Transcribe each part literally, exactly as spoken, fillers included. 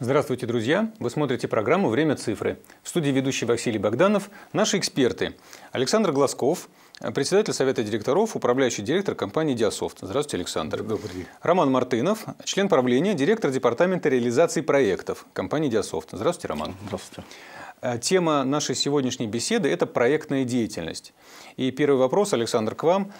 Здравствуйте, друзья! Вы смотрите программу «Время цифры». В студии ведущий Василий Богданов. Наши эксперты. Александр Глазков, председатель Совета директоров, управляющий директор компании «Диасофт». Здравствуйте, Александр. Добрый день. Роман Мартынов, член правления, директор департамента реализации проектов компании «Диасофт». Здравствуйте, Роман. Здравствуйте. Тема нашей сегодняшней беседы – это проектная деятельность. И первый вопрос, Александр, к вам.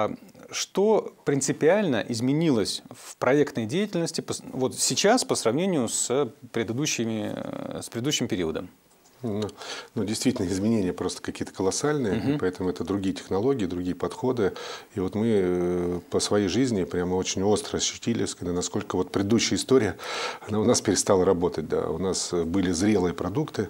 Что принципиально изменилось в проектной деятельности вот сейчас по сравнению с, предыдущими, с предыдущим периодом? Ну, ну, действительно, изменения просто какие-то колоссальные, угу. Поэтому это другие технологии, другие подходы. И вот мы по своей жизни прямо очень остро ощутили, насколько вот предыдущая история, она у нас перестала работать. Да. У нас были зрелые продукты,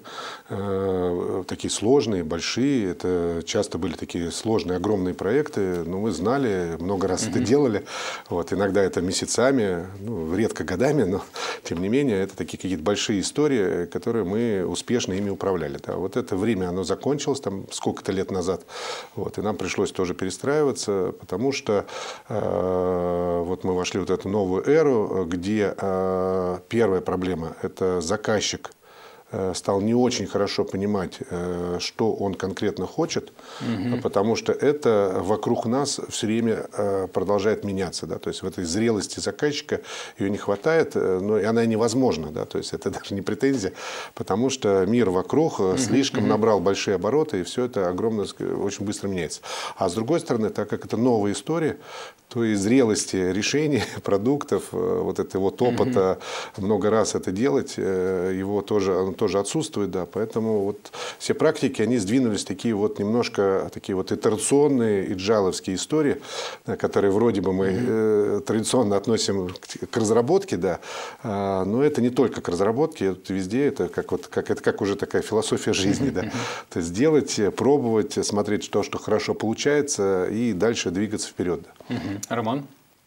э, такие сложные, большие. Это часто были такие сложные, огромные проекты. Но мы знали, много раз угу. это делали. Вот, иногда это месяцами, ну, редко годами, но тем не менее, это такие какие-то большие истории, которые мы успешно ими управляли. Управляли, да. Вот это время оно закончилось там сколько-то лет назад, вот, и нам пришлось тоже перестраиваться, потому что э, вот мы вошли в вот эту новую эру, где э, первая проблема – это заказчик стал не очень хорошо понимать, что он конкретно хочет, угу. потому что это вокруг нас все время продолжает меняться. Да? То есть в этой зрелости заказчика ее не хватает, но и она невозможна. Да? То есть это даже не претензия, потому что мир вокруг угу. слишком угу. набрал большие обороты, и все это огромно, очень быстро меняется. А с другой стороны, так как это новая история, то и зрелости решений, продуктов, вот этого вот опыта, угу. много раз это делать, его тоже, тоже отсутствует, да, поэтому вот все практики, они сдвинулись такие вот немножко такие вот итерационные, иджайловские истории, да, которые вроде бы мы mm-hmm. э, традиционно относим к, к разработке, да, а, но это не только к разработке, это везде, это как, вот, как, это как уже такая философия жизни, да, то есть делать, пробовать, смотреть то, что хорошо получается, и дальше двигаться вперед. Да. Роман?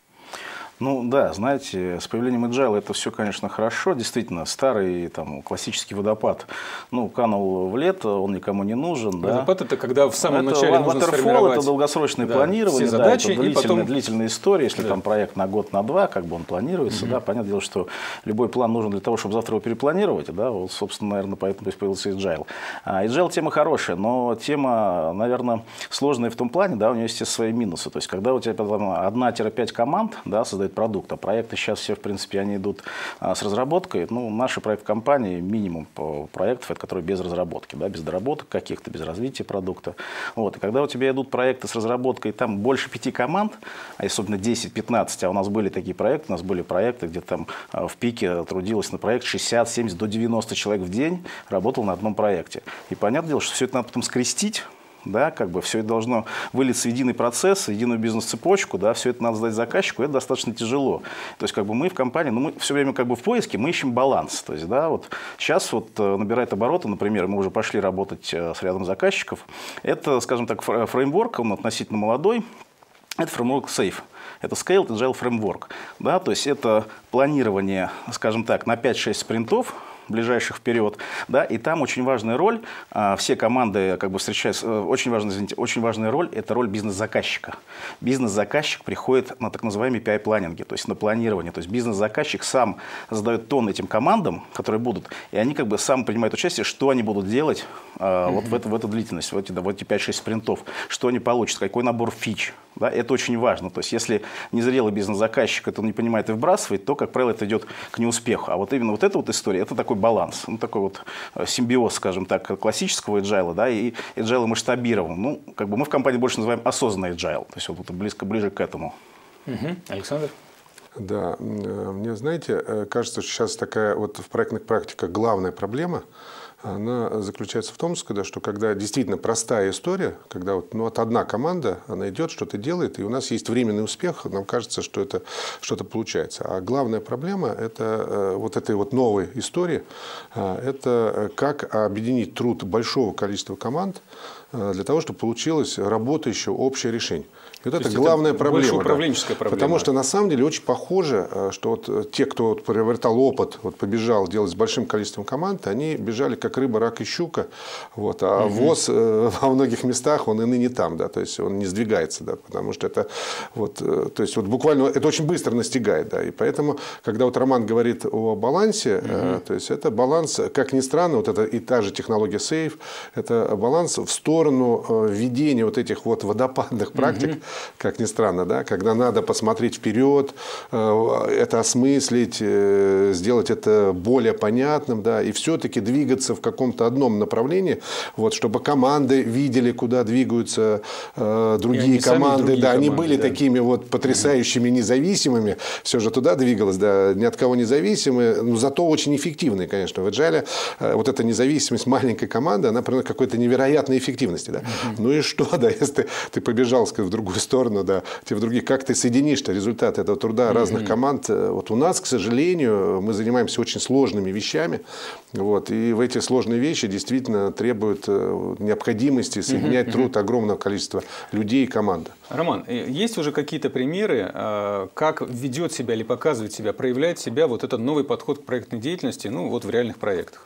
Ну да, знаете, с появлением Agile это все, конечно, хорошо. Действительно, старый там, классический водопад ну, канул в лето, он никому не нужен. Водопад да. это когда в самом это начале нужно сформировать... это долгосрочное да, планирование, все задачи, да, это длительная, потом... длительная история. Если да. там проект на год, на два, как бы он планируется, угу. да, понятное дело, что любой план нужен для того, чтобы завтра его перепланировать. Да, вот, собственно, наверное, поэтому появился Agile. А Agile тема хорошая, но тема, наверное, сложная в том плане, да, у нее есть свои минусы. То есть, когда у тебя одна-пять команд да, создают продукт, а проекты сейчас все, в принципе, они идут а, с разработкой. Ну, наши проект компании минимум по проектов, это которые без разработки, да, без доработок каких-то, без развития продукта. Вот. И когда у тебя идут проекты с разработкой, там больше пяти команд, а особенно десять-пятнадцать, а у нас были такие проекты, у нас были проекты, где там а, в пике трудилось на проект шестьдесят, семьдесят, до девяноста человек в день работал на одном проекте. И понятное дело, что все это надо потом скрестить. Да, как бы все это должно вылиться в единый процесс, в единую бизнес-цепочку, да, все это надо сдать заказчику, это достаточно тяжело. То есть, как бы мы в компании, ну, мы все время как бы в поиске, мы ищем баланс. То есть, да, вот сейчас вот набирает обороты, например, мы уже пошли работать с рядом заказчиков. Это, скажем так, фреймворк, он относительно молодой, это фреймворк Safe. Это Scaled Agile Framework. Да, то есть, это планирование, скажем так, на пять-шесть спринтов, ближайших вперед, да, и там очень важная роль, а, все команды как бы встречаются, очень важная, извините, очень важная роль, это роль бизнес-заказчика. Бизнес-заказчик приходит на так называемые пи ай-планинги, то есть на планирование, то есть бизнес-заказчик сам задает тон этим командам, которые будут, и они как бы сам принимают участие, что они будут делать а, mm-hmm. вот в эту, в эту длительность, в эти, в эти пять-шесть спринтов, что они получат, какой набор фич, да, это очень важно, то есть если незрелый бизнес-заказчик это не понимает и вбрасывает, то, как правило, это идет к неуспеху, а вот именно вот эта вот история, это такой баланс, ну, такой вот симбиоз, скажем так, классического agile, да, и agile масштабирован. Ну, как бы мы в компании больше называем осознанный agile, то есть вот близко, ближе к этому. Угу. Александр? Да, мне, знаете, кажется, что сейчас такая вот в проектных практиках главная проблема, она заключается в том, что когда действительно простая история, когда вот, ну, вот одна команда, она идет, что-то делает, и у нас есть временный успех, нам кажется, что это что-то получается. А главная проблема это вот этой вот новой истории, это как объединить труд большого количества команд для того, чтобы получилось работающее общее решение. И вот это главная это проблема. Управленческая да. проблема. Потому что на самом деле очень похоже, что вот те, кто вот приобретал опыт, вот побежал делать с большим количеством команд, они бежали к как рыба, рак и щука. Вот. А угу. ВОЗ э, во многих местах, он и ныне там, да, то есть он не сдвигается, да, потому что это вот, э, то есть вот буквально это очень быстро настигает, да, и поэтому, когда вот Роман говорит о балансе, угу. э, то есть это баланс, как ни странно, вот это и та же технология сейф, это баланс в сторону э, введения вот этих вот водопадных практик, угу. как ни странно, да, когда надо посмотреть вперед, э, это осмыслить, э, сделать это более понятным, да, и все-таки двигаться в каком-то одном направлении, вот, чтобы команды видели, куда двигаются э, другие команды, другие да, команды, они были да. такими вот потрясающими независимыми, все же туда двигалось, да, ни от кого независимые, но зато очень эффективные, конечно. В Agile э, вот эта независимость маленькой команды, она приносит какой-то невероятной эффективности, да. Uh-huh. Ну и что, да, если ты, ты побежал, сказать, в другую сторону, да, тебе в другие, как ты соединишь-то результаты этого труда uh-huh. разных команд? Вот у нас, к сожалению, мы занимаемся очень сложными вещами, вот, и в эти сложные вещи действительно требуют необходимости соединять uh-huh. труд огромного количества людей и команды. Роман, есть уже какие-то примеры, как ведет себя или показывает себя, проявляет себя вот этот новый подход к проектной деятельности, ну вот в реальных проектах?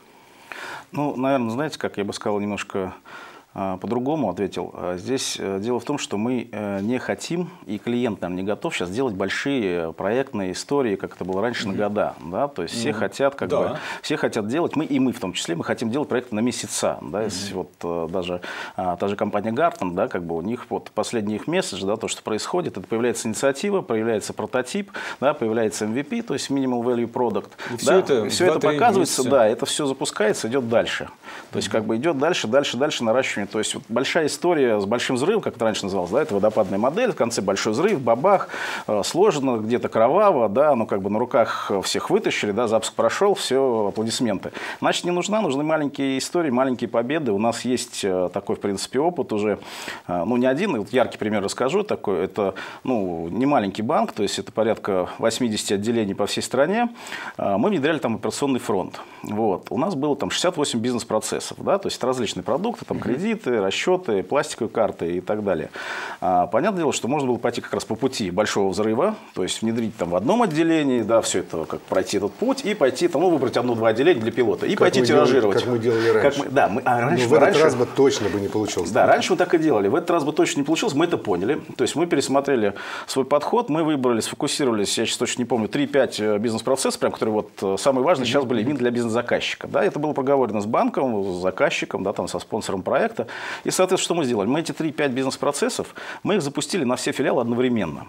Ну, наверное, знаете, как я бы сказал, немножко по-другому ответил. Здесь дело в том, что мы не хотим, и клиент нам не готов сейчас делать большие проектные истории, как это было раньше, mm-hmm. на года. Да? То есть mm-hmm. все хотят, как да. бы, все хотят делать, мы и мы в том числе, мы хотим делать проекты на месяца. Да? Mm-hmm. Вот даже а, та же компания Gartner, да, как бы у них вот последний их месседж, да, то, что происходит, это появляется инициатива, появляется прототип, да, появляется эм ви пи, то есть Minimal Value Product. И да? все это, все это показывается, месяца. Да, это все запускается, идет дальше. То есть mm-hmm. как бы идет дальше, дальше, дальше наращивание. То есть вот большая история с большим взрывом, как это раньше называлось, да, это водопадная модель, в конце большой взрыв, бабах, э, сложно, где-то кроваво, да, ну как бы на руках всех вытащили, да, запуск прошел, все, аплодисменты. Значит, не нужна, нужны маленькие истории, маленькие победы. У нас есть э, такой, в принципе, опыт уже, э, ну не один, вот яркий пример расскажу, такой, это, ну, не маленький банк, то есть это порядка восьмидесяти отделений по всей стране. Э, мы внедряли там операционный фронт. Вот. У нас было там шестьдесят восемь бизнес-процессов, да, то есть это различные продукты, там кредиты, расчеты, пластиковые карты и так далее. А, понятное дело, что можно было пойти как раз по пути большого взрыва, то есть внедрить там в одном отделении, да, все это, как пройти этот путь и пойти, там, ну, выбрать одно-два отделения для пилота и как пойти тиражировать. Делали, как мы делали раньше. Как мы, да, мы, а раньше, Но в этот раньше, раз бы точно бы не получилось. Да, раньше мы так и делали. В этот раз бы точно не получилось, мы это поняли. То есть мы пересмотрели свой подход, мы выбрали, сфокусировались, я сейчас точно не помню, три-пять бизнес-процессов, прям, которые вот самые важные сейчас были именно для бизнес-заказчика. Да, это было проговорено с банком, с заказчиком, да, там, со спонсором проекта. И, соответственно, что мы сделали? Мы эти три-пять бизнес-процессов, мы их запустили на все филиалы одновременно.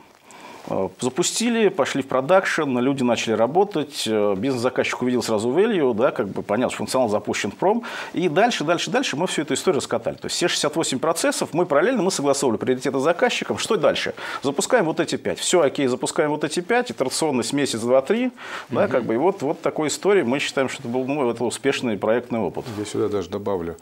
Запустили, пошли в продакшн, люди начали работать, бизнес-заказчик увидел сразу value, да, как бы понял, что функционал запущен в пром. И дальше, дальше, дальше мы всю эту историю раскатали. То есть все шестьдесят восемь процессов мы параллельно мы согласовывали приоритеты с заказчиком. Что дальше? Запускаем вот эти пять. Все, окей, запускаем вот эти пять, итерационность месяц, два, три. Mm-hmm. Да, как бы, и вот, вот такой истории мы считаем, что это был, ну, это успешный проектный опыт. Я сюда даже добавлю,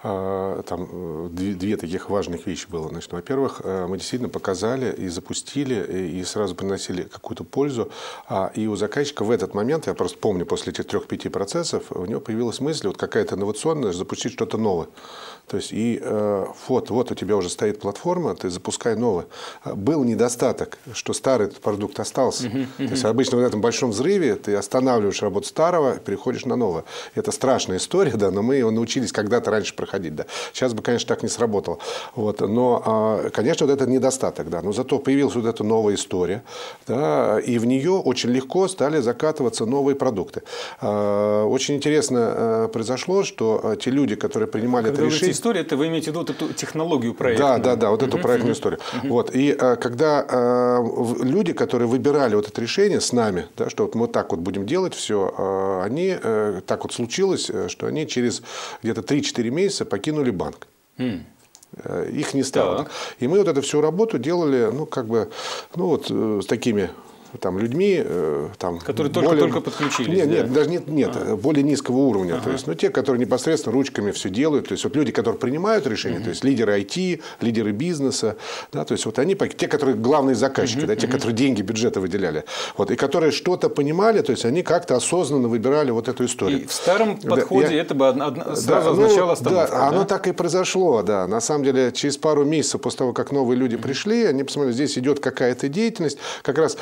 там две, две таких важных вещи было. Значит, во-первых, мы действительно показали и запустили, и сразу приносили какую-то пользу. А, и у заказчика в этот момент, я просто помню, после этих трех-пяти процессов, у него появилась мысль, вот какая-то инновационная, запустить что-то новое. То есть, и э, вот, вот у тебя уже стоит платформа, ты запускай новое. Был недостаток, что старый продукт остался. Uh-huh, uh-huh. То есть, обычно в этом большом взрыве ты останавливаешь работу старого, переходишь на новое. Это страшная история, да, но мы его научились когда-то раньше проходить. Да. Сейчас бы, конечно, так не сработало. Вот, но, э, конечно, вот это недостаток. Да. Но зато появилась вот эта новая история, да, и в нее очень легко стали закатываться новые продукты. Э, очень интересно э, произошло, что те люди, которые принимали Когда это решение... История, это вы имеете в виду эту технологию проекта? Да, да, да, вот uh-huh. эту проектную uh-huh. историю. Uh-huh. Вот, и а, когда а, люди, которые выбирали вот это решение с нами, да, что вот мы так вот будем делать все, а, они, а, так вот случилось, что они через где-то три-четыре месяца покинули банк. Mm. Их не стало. Так. И мы вот эту всю работу делали, ну, как бы, ну, вот с такими... Там, людьми, там, которые только-только подключились. Нет, да? нет, даже нет, нет а. более низкого уровня. Ага. То есть, ну, те, которые непосредственно ручками все делают. То есть, вот люди, которые принимают решения, uh-huh. то есть лидеры ай ти, лидеры бизнеса, да, то есть, вот они, те, которые главные заказчики, uh-huh. да, те, uh-huh. которые деньги бюджета выделяли, вот, и которые что-то понимали, то есть, они как-то осознанно выбирали вот эту историю. И в старом подходе да, я... это бы одна, сразу да, означало ну, остановку. Да, да, оно так и произошло, да. На самом деле, через пару месяцев после того, как новые люди пришли, они посмотрели, здесь идет какая-то деятельность, как раз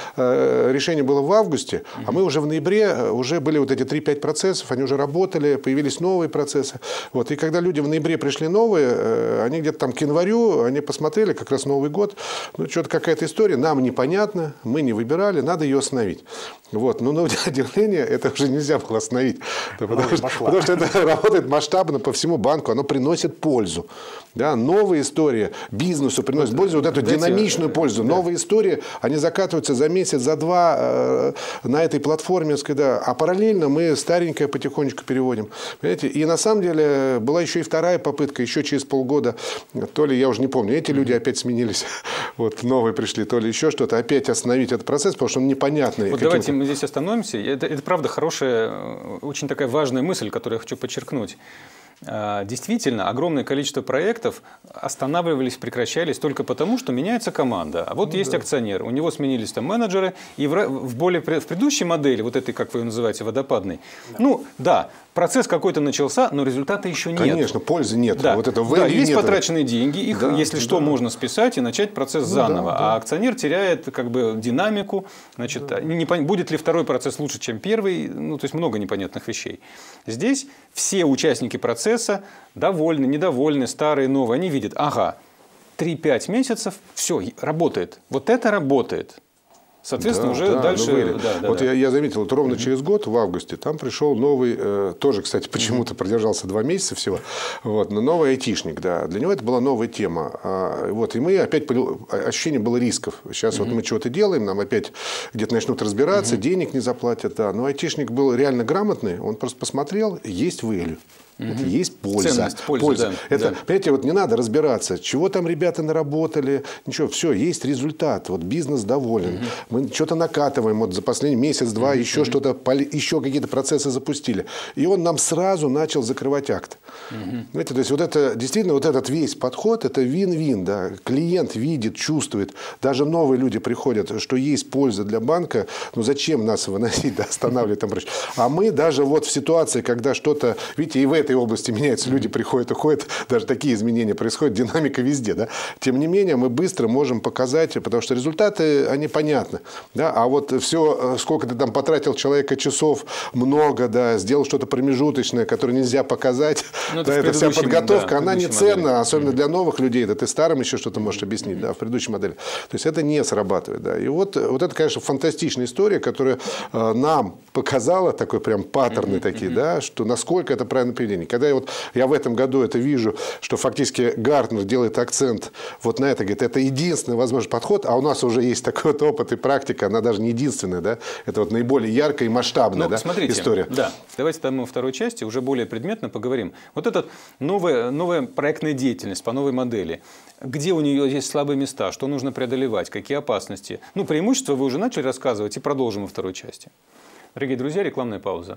это решение было в августе, mm-hmm. а мы уже в ноябре, уже были вот эти три-пять процессов, они уже работали, появились новые процессы. Вот. И когда люди в ноябре пришли новые, они где-то там к январю, они посмотрели, как раз Новый год, ну, что-то какая-то история, нам непонятно, мы не выбирали, надо ее остановить. Вот. Но на удивление это уже нельзя было остановить, потому что, потому что это работает масштабно по всему банку, оно приносит пользу. Да, новые истории бизнесу приносят пользу, вот эту Дайте, динамичную пользу. Да. Новые истории, они закатываются за месяц, за два э, на этой платформе, когда, а параллельно мы старенькое потихонечку переводим. Понимаете? И на самом деле была еще и вторая попытка, еще через полгода, то ли я уже не помню, эти люди опять сменились, вот новые пришли, то ли еще что-то, опять остановить этот процесс, потому что он непонятный. Вот давайте мы здесь остановимся. Это, это правда хорошая, очень такая важная мысль, которую я хочу подчеркнуть. Действительно, огромное количество проектов останавливались, прекращались только потому, что меняется команда. А вот ну, есть да. акционер, у него сменились там менеджеры, и в, в, более, в предыдущей модели, вот этой, как вы ее называете, водопадной, да. ну да, процесс какой-то начался, но результата еще нет. Конечно, пользы нет. Да, вот это да есть нет. потраченные деньги, их, да, если да. что, можно списать и начать процесс ну, заново. Да, да. А акционер теряет как бы динамику. Значит, да. не, будет ли второй процесс лучше, чем первый? Ну, то есть много непонятных вещей. Здесь все участники процесса довольны, недовольны, старые, новые. Они видят, ага, три-пять месяцев, все, работает. Вот это работает. Соответственно, да, уже да, дальше... Ну, да, да, вот да. Я, я заметил, вот ровно mm-hmm. через год, в августе, там пришел новый, э, тоже, кстати, почему-то mm-hmm. продержался два месяца всего, вот, но новый айтишник, да. Для него это была новая тема. А, вот, и мы опять... Ощущение было рисков. Сейчас mm-hmm. вот мы что-то делаем, нам опять где-то начнут разбираться, mm-hmm. денег не заплатят, да. Но айтишник был реально грамотный, он просто посмотрел, есть value. Угу. Это есть польза. Ценность, польза, польза. Да, это, да. Понимаете, вот не надо разбираться, чего там ребята наработали. Ничего, все, есть результат. Вот бизнес доволен. Угу. Мы что-то накатываем. Вот за последний месяц-два угу. еще угу. что-то, еще какие-то процессы запустили. И он нам сразу начал закрывать акт. Угу. Знаете, то есть вот это, действительно, вот этот весь подход, это вин-вин. Да? Клиент видит, чувствует. Даже новые люди приходят, что есть польза для банка. Ну зачем нас выносить, да, останавливать там прочее. А мы даже вот в ситуации, когда что-то, видите, и в этой области меняются, люди приходят, уходят, даже такие изменения происходят, динамика везде, да. Тем не менее, мы быстро можем показать, потому что результаты, они понятны, да, а вот все, сколько ты там потратил человека часов, много, да, сделал что-то промежуточное, которое нельзя показать, ну, да, это вся подготовка, да, она не ценна, особенно mm-hmm. для новых людей, да, ты старым еще что-то можешь объяснить, да, в предыдущей модели. То есть это не срабатывает, да. И вот, вот это, конечно, фантастичная история, которая э, нам показала такой прям паттерны mm-hmm. такие, mm-hmm. да, что насколько это правильно поведение. Когда я, вот, я в этом году это вижу, что фактически Гартнер делает акцент вот на это, говорит, это единственный возможный подход, а у нас уже есть такой вот опыт и практика, она даже не единственная, да, это вот наиболее яркая и масштабная, ну, да, смотрите, история. Да, давайте там во второй части уже более предметно поговорим. Вот эта новая, новая проектная деятельность по новой модели, где у нее есть слабые места, что нужно преодолевать, какие опасности. Ну, преимущества вы уже начали рассказывать и продолжим во второй части. Дорогие друзья, рекламная пауза.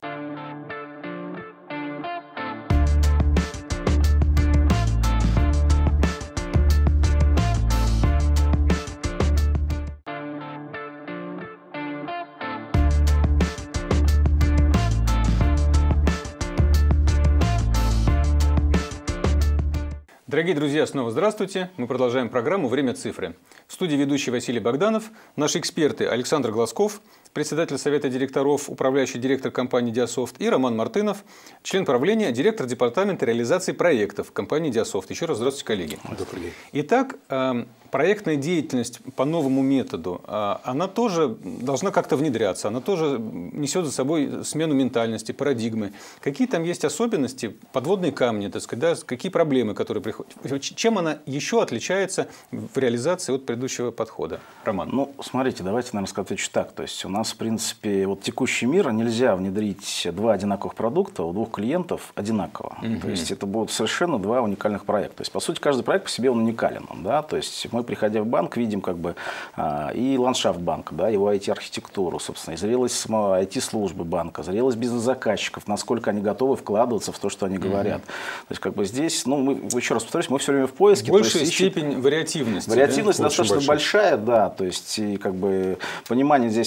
Дорогие друзья, снова здравствуйте. Мы продолжаем программу «Время цифры». В студии ведущий Василий Богданов, наши эксперты Александр Глазков, председатель Совета директоров, управляющий директор компании «Диасофт», и Роман Мартынов, член правления, директор департамента реализации проектов компании «Диасофт». Еще раз здравствуйте, коллеги. Добрый день. Итак, проектная деятельность по новому методу, она тоже должна как-то внедряться, она тоже несет за собой смену ментальности, парадигмы. Какие там есть особенности, подводные камни, так сказать, да, какие проблемы, которые приходят? Чем она еще отличается в реализации от предыдущего подхода? Роман. Ну, смотрите, давайте, наверное, отвечу так. То есть у нас, в принципе, вот текущий мир нельзя внедрить два одинаковых продукта у двух клиентов одинаково. Mm-hmm. То есть это будут совершенно два уникальных проекта. То есть, по сути, каждый проект по себе он уникален. Да? То есть мы, приходя в банк, видим как бы а, и ландшафт банка, да, его ай ти-архитектуру, собственно, и зрелость ай ти-службы банка, зрелость бизнес-заказчиков, насколько они готовы вкладываться в то, что они говорят. Mm-hmm. То есть, как бы здесь, ну, мы, еще раз повторюсь, мы все время в поиске. Большая есть, степень ищут... вариативности. Вариативность да? достаточно большая, да, то есть, и как бы понимание здесь, ну, наверное,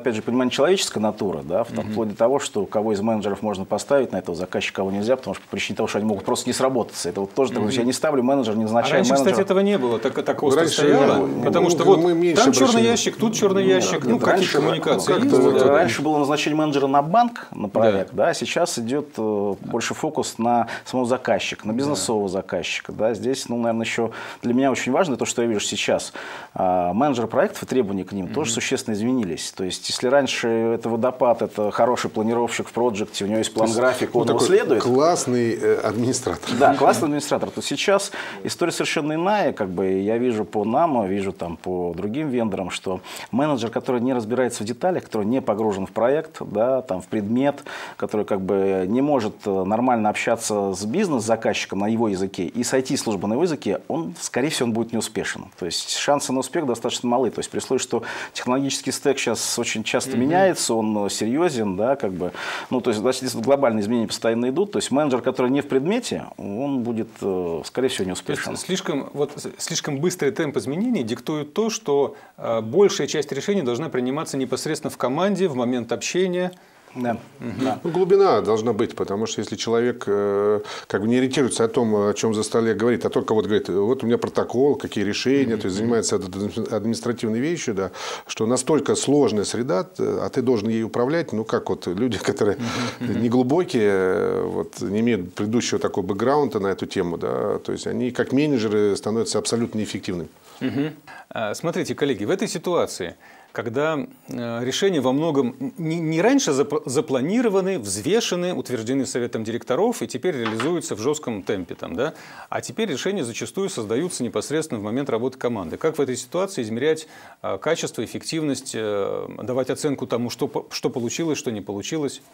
опять же, понимание человеческой натуры, да, вплоть mm-hmm. до того, что кого из менеджеров можно поставить на этого заказчика, кого нельзя, потому что по причине того, что они могут просто не сработаться. Это вот тоже, mm-hmm. я не ставлю менеджера, не назначаю а раньше, менеджера. кстати, этого не было, так, так остро раньше стояло, не, потому не, что мы, вот мы там черный обращены. ящик, тут черный ящик, ну, какие-то коммуникации. Ну, есть, вот, да, раньше да. было назначение менеджера на банк, на проект, да, да, сейчас идет э, больше фокус на самого заказчика, на бизнесового да. заказчика. Да. Здесь, ну, наверное, еще для меня очень важно то, что я вижу сейчас. Э, менеджер проектов и требования к ним mm-hmm. тоже существенно изменились. То есть, если раньше это водопад, это хороший планировщик в проекте, у него есть план-график, он его следует. Классный э, администратор. Да, классный администратор. То сейчас история совершенно иная. Как бы я вижу по нам, вижу там по другим вендорам, что менеджер, который не разбирается в деталях, который не погружен в проект, да, там, в предмет, который как бы не может нормально общаться с бизнес-заказчиком на его языке и с ай ти-службой на его языке, он, скорее всего, он будет неуспешен. То есть шансы на успех достаточно малы. То есть при условии, что технологический стек сейчас очень часто mm-hmm. меняется, он серьезен, да, как бы, ну, то есть, значит, глобальные изменения постоянно идут. То есть менеджер, который не в предмете, он будет, скорее всего, неуспешен. Слишком, вот, слишком быстрый темп изменений диктует то, что э, большая часть решений должна приниматься непосредственно в команде, в момент общения. Да. Угу. Да. Ну, глубина должна быть, потому что если человек э, как бы не ориентируется о том, о чем за столе говорит, а только вот говорит, вот у меня протокол, какие решения, mm-hmm. то есть занимается административной вещью, да, что настолько сложная среда, а ты должен ей управлять, ну как вот люди, которые mm-hmm. неглубокие, вот, не имеют предыдущего такого бэкграунда на эту тему, да, то есть они как менеджеры становятся абсолютно неэффективными. Mm-hmm. Смотрите, коллеги, в этой ситуации, когда решения во многом не, не раньше запланированы, взвешены, утверждены советом директоров и теперь реализуются в жестком темпе, там, да? А теперь решения зачастую создаются непосредственно в момент работы команды. Как в этой ситуации измерять качество, эффективность, давать оценку тому, что, что получилось, что не получилось?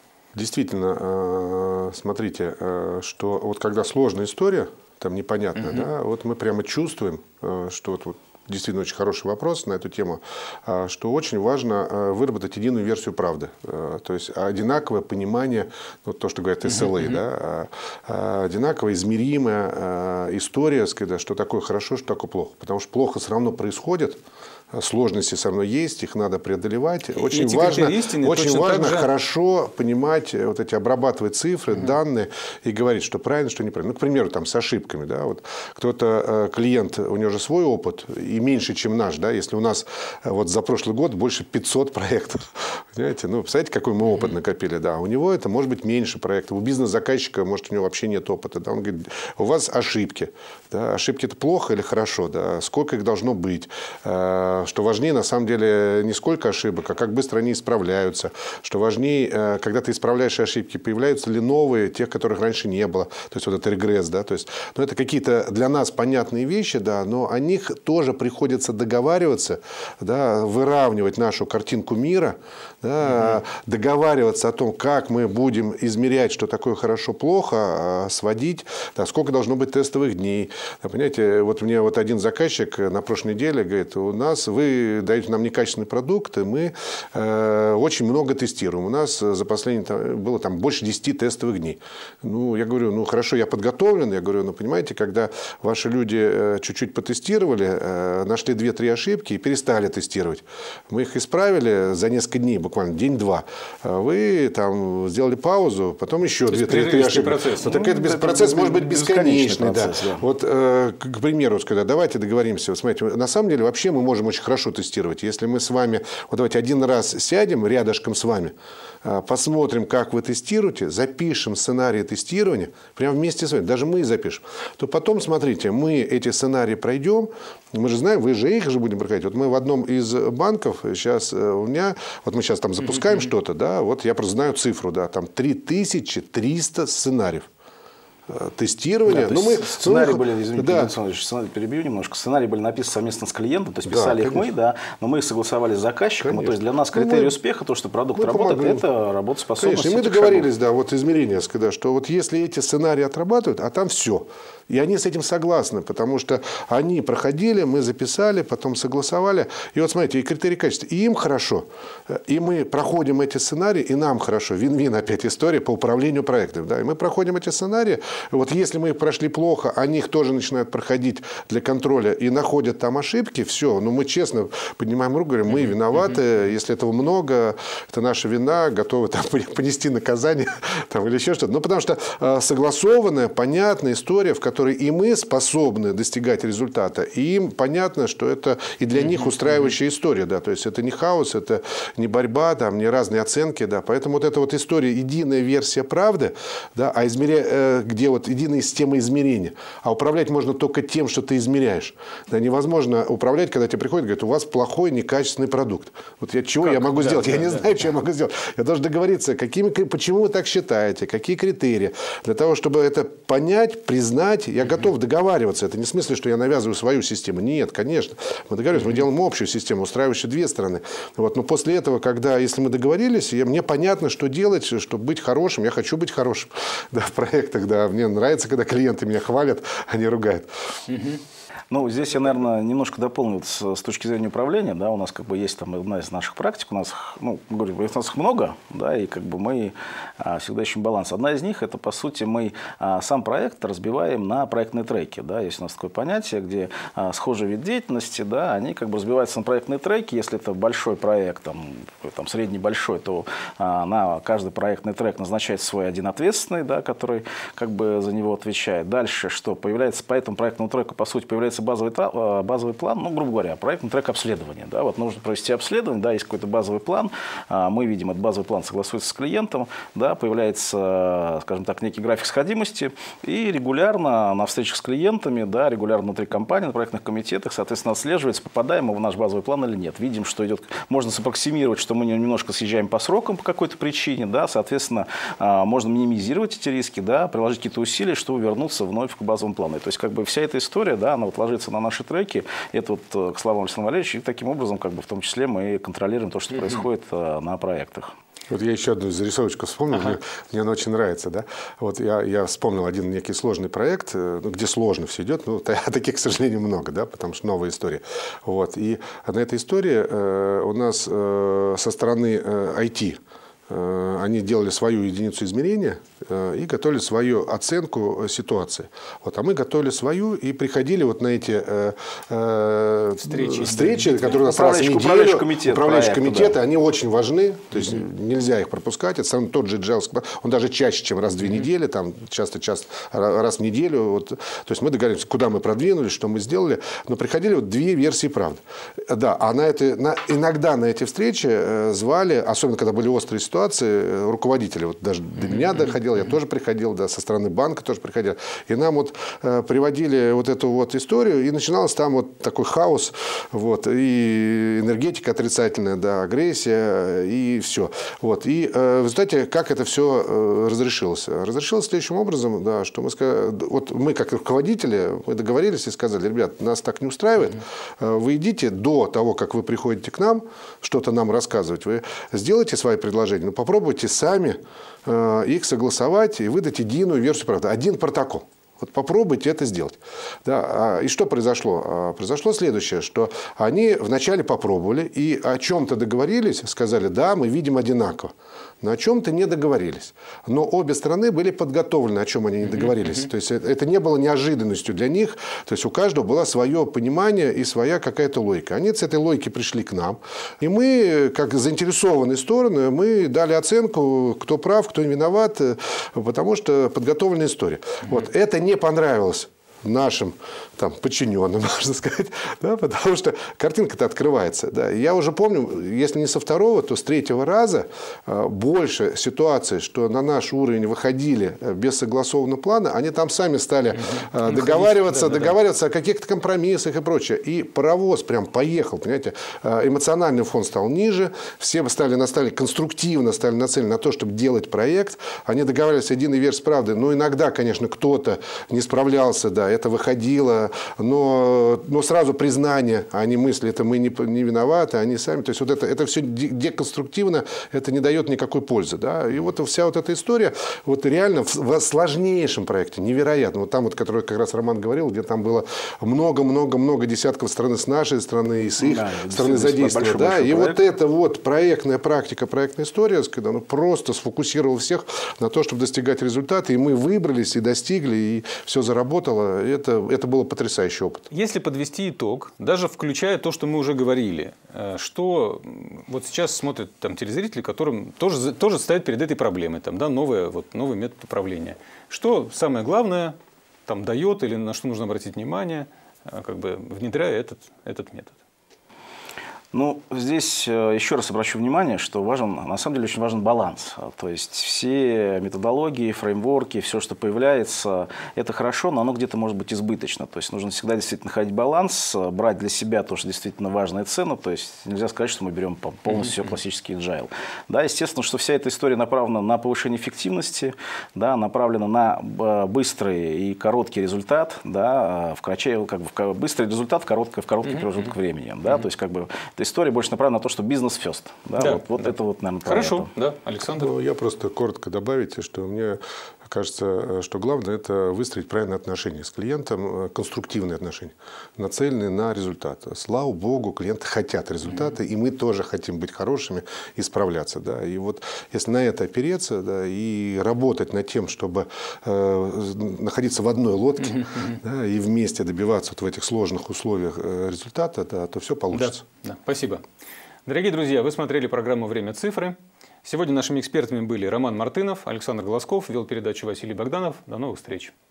Действительно, смотрите, что вот когда сложная история, там непонятно, угу. да, вот мы прямо чувствуем, что вот, вот действительно очень хороший вопрос на эту тему, что очень важно выработать единую версию правды. То есть одинаковое понимание, ну, то, что говорят эс эл эй, mm-hmm. да, одинаково измеримая история, что такое хорошо, что такое плохо. Потому что плохо все равно происходит. Сложности все равно есть, их надо преодолевать. Очень эти важно, истины очень важно же... хорошо понимать, вот эти обрабатывать цифры, угу. данные и говорить, что правильно, что неправильно. Ну, к примеру, там, с ошибками. Да, вот кто-то, клиент, у него же свой опыт и меньше, чем наш. Да, если у нас вот за прошлый год больше пятисот проектов. Понимаете? Ну, представляете, какой мы опыт накопили. Да, у него это может быть меньше проектов. У бизнес-заказчика, может, у него вообще нет опыта. Да, он говорит, у вас ошибки. Да, ошибки это плохо или хорошо? Да, сколько их должно быть? Что важнее, на самом деле, не сколько ошибок, а как быстро они исправляются. Что важнее, когда ты исправляешь ошибки, появляются ли новые, тех, которых раньше не было. То есть, вот это регресс. Да? То есть, ну, это какие-то для нас понятные вещи, да, но о них тоже приходится договариваться, да, выравнивать нашу картинку мира, да, угу. договариваться о том, как мы будем измерять, что такое хорошо-плохо, сводить, да, сколько должно быть тестовых дней. Да, понимаете, вот мне вот один заказчик на прошлой неделе говорит, у нас вы даете нам некачественный продукт, и мы э, очень много тестируем. У нас за последние там, было там больше десяти тестовых дней. Ну, я говорю, ну хорошо, я подготовлен. Я говорю, ну понимаете, когда ваши люди э, чуть-чуть потестировали, э, нашли две-три ошибки и перестали тестировать. Мы их исправили за несколько дней, буквально день-два. Вы там сделали паузу, потом еще две-три ошибки. Процесс. Вот, ну, так это, это процесс может быть бесконечный. Процесс, да. Да. Вот, э, к, к примеру, сказать, давайте договоримся. Вот, смотрите, на самом деле вообще мы можем очень хорошо тестировать. Если мы с вами, вот давайте один раз сядем рядышком с вами, посмотрим, как вы тестируете, запишем сценарии тестирования, прямо вместе с вами, даже мы запишем, то потом, смотрите, мы эти сценарии пройдем, мы же знаем, вы же их же будем проходить. Вот мы в одном из банков, сейчас у меня, вот мы сейчас там запускаем mm-hmm. что-то, да, вот я просто знаю цифру, да, там три тысячи триста сценариев. Тестирование. Да, ну, мы, сценарии ну, были, извините, да. сценарий, перебью немножко, сценарии были написаны совместно с клиентом, то есть писали да, их мы, да, но мы их согласовали с заказчиком, конечно. То есть для нас критерий ну, успеха, то, что продукт работает, помогаем. Это работоспособность. Конечно, и мы договорились, шагов. Да, вот измерения, когда, что вот если эти сценарии отрабатывают, а там все. И они с этим согласны, потому что они проходили, мы записали, потом согласовали. И вот смотрите, и критерии качества. И им хорошо, и мы проходим эти сценарии, и нам хорошо. Вин-вин опять история по управлению проектом. Да? И мы проходим эти сценарии, вот если мы их прошли плохо, они их тоже начинают проходить для контроля и находят там ошибки, все, ну мы честно поднимаем руку, говорим, мы виноваты, если этого много, это наша вина, готовы там понести наказание там, или еще что-то. Ну, потому что э, согласованная, понятная история, в которой и мы способны достигать результата, и им понятно, что это и для них устраивающая история, да, то есть это не хаос, это не борьба, там, не разные оценки, да, поэтому вот эта вот история, единая версия правды, да, а измеря... э, где вот единая система измерения, а управлять можно только тем, что ты измеряешь. Да, невозможно управлять, когда тебе приходят и говорят, у вас плохой, некачественный продукт. Вот я, чего как? я могу да, сделать? Да, я не да, знаю, да. что я могу сделать. Я должен договориться, какими, почему вы так считаете, какие критерии. Для того, чтобы это понять, признать, я готов договариваться. Это не в смысле, что я навязываю свою систему. Нет, конечно. Мы договариваемся, мы делаем общую систему, устраивающую две стороны. Вот. Но после этого, когда, если мы договорились, я, мне понятно, что делать, чтобы быть хорошим. Я хочу быть хорошим да, в проектах. Да. Мне нравится, когда клиенты меня хвалят, а не ругают. Ну, здесь я, наверное, немножко дополню с, с точки зрения управления. Да, у нас как бы есть там одна из наших практик. У нас, ну, говорю, у нас их много, да, и как бы мы а, всегда ищем баланс. Одна из них – это, по сути, мы а, сам проект разбиваем на проектные треки. Да. Есть у нас такое понятие, где а, схожий вид деятельности, да, они как бы разбиваются на проектные треки. Если это большой проект, там, там, средний-большой, то а, на каждый проектный трек назначается свой один ответственный, да, который как бы за него отвечает. Дальше что? Появляется по этому проектному треку, по сути, появляется Базовый, базовый план, ну, грубо говоря, проектный трек обследования. Да, вот нужно провести обследование, да, есть какой-то базовый план, мы видим, этот базовый план согласуется с клиентом, да, появляется, скажем так, некий график сходимости, и регулярно на встречах с клиентами, да, регулярно внутри компании, на проектных комитетах, соответственно, отслеживается, попадаем мы в наш базовый план или нет. Видим, что идет, можно саппроксимировать, что мы немножко съезжаем по срокам по какой-то причине, да, соответственно, можно минимизировать эти риски, да, приложить какие-то усилия, чтобы вернуться вновь к базовому плану. То есть, как бы вся эта история, да, она вот ложится на наши треки. Это вот к словам Александра Валерьевича, и таким образом, как бы, в том числе, мы контролируем то, что mm-hmm. происходит а, на проектах. Вот я еще одну зарисовочку вспомнил, ага. мне, мне она очень нравится. Да? Вот я, я вспомнил один некий сложный проект, ну, где сложно все идет, ну, таких, к сожалению, много, да, потому что новая история. Вот. И на этой истории э, у нас э, со стороны э, ай ти они делали свою единицу измерения и готовили свою оценку ситуации. Вот, а мы готовили свою и приходили вот на эти э, встречи, встречи да, которые у нас раз в неделю. Управляющие комитеты, управляющие комитеты да. они очень важны, то есть mm-hmm. нельзя их пропускать. Это сам тот же Agile, он даже чаще, чем раз в две mm-hmm. недели, там часто-часто раз в неделю. Вот. То есть мы договорились, куда мы продвинулись, что мы сделали, но приходили вот две версии правды. Да, а на это, на, иногда на эти встречи звали, особенно когда были острые ситуации, руководители, вот даже до меня доходил, я тоже приходил, да, со стороны банка тоже приходил, и нам вот э, приводили вот эту вот историю, и начиналось там вот такой хаос, вот, и энергетика отрицательная, да, агрессия, и все. Вот, и э, в результате, как это все э, разрешилось? Разрешилось следующим образом, да, что мы сказали, вот мы как руководители, мы договорились и сказали, ребят, нас так не устраивает, вы идите до того, как вы приходите к нам, что-то нам рассказывать, вы сделайте свои предложения, но попробуйте сами э, их согласовать и выдать единую версию правды. Один протокол. Вот попробуйте это сделать. Да, и что произошло? Произошло следующее, что они вначале попробовали и о чем-то договорились, сказали, да, мы видим одинаково. Но о чем-то не договорились. Но обе стороны были подготовлены, о чем они не договорились. То есть это не было неожиданностью для них. То есть у каждого было свое понимание и своя какая-то логика. Они с этой логики пришли к нам. И мы, как заинтересованные стороны, мы дали оценку, кто прав, кто виноват, потому что подготовленная история. Вот. Это не понравилось нашим там, подчиненным, можно сказать, да, потому что картинка-то открывается. Да. Я уже помню, если не со второго, то с третьего раза э, больше ситуаций, что на наш уровень выходили без согласованного плана, они там сами стали э, договариваться, да, договариваться да, да. о каких-то компромиссах и прочее. И паровоз прям поехал, понимаете, э, эмоциональный фон стал ниже, все стали, настали конструктивно, стали нацелены на то, чтобы делать проект, они договаривались о единой версии правды, но иногда, конечно, кто-то не справлялся, да, это выходило, но, но сразу признание, а не мысли, это мы не, не виноваты, они сами. То есть вот это, это все деконструктивно, это не дает никакой пользы. Да? И вот вся вот эта история, вот реально в, в сложнейшем проекте, невероятно. Вот там, вот, который как раз Роман говорил, где там было много-много-много десятков страны с нашей стороны и с их да, стороны задействовано. Да? И проект. Вот эта вот проектная практика, проектная история, когда ну, просто сфокусировал всех на то, чтобы достигать результата, и мы выбрались, и достигли, и все заработало. Это, это был потрясающий опыт. Если подвести итог, даже включая то, что мы уже говорили, что вот сейчас смотрят там телезрители, которым тоже, тоже стоят перед этой проблемой, там, да, новое, вот, новый метод управления. Что самое главное там, дает или на что нужно обратить внимание, как бы внедряя этот, этот метод? Ну, здесь еще раз обращу внимание, что важен, на самом деле очень важен баланс. То есть все методологии, фреймворки, все, что появляется, это хорошо, но оно где-то может быть избыточно. То есть нужно всегда действительно находить баланс, брать для себя то, что действительно важно и ценно. То есть нельзя сказать, что мы берем полностью все классический agile. Да, естественно, что вся эта история направлена на повышение эффективности, да, направлена на быстрый и короткий результат, да, в кратче, как бы, быстрый результат в короткий, в короткий промежуток времени. Да, то есть как бы эта история больше направлена на то, что бизнес first. Да, да, вот вот да. это вот, наверное, хорошо, да, Александр. Ну, я просто коротко добавить, что мне кажется, что главное – это выстроить правильные отношения с клиентом, конструктивные отношения, нацеленные на результат. Слава богу, клиенты хотят результаты, mm-hmm. и мы тоже хотим быть хорошими и справляться. Да. И вот если на это опереться, да, и работать над тем, чтобы э, находиться в одной лодке, mm-hmm. да, и вместе добиваться вот в этих сложных условиях результата, да, то все получится. Да, да. Спасибо. Дорогие друзья, вы смотрели программу «Время цифры». Сегодня нашими экспертами были Роман Мартынов, Александр Глазков, вел передачу Василий Богданов. До новых встреч.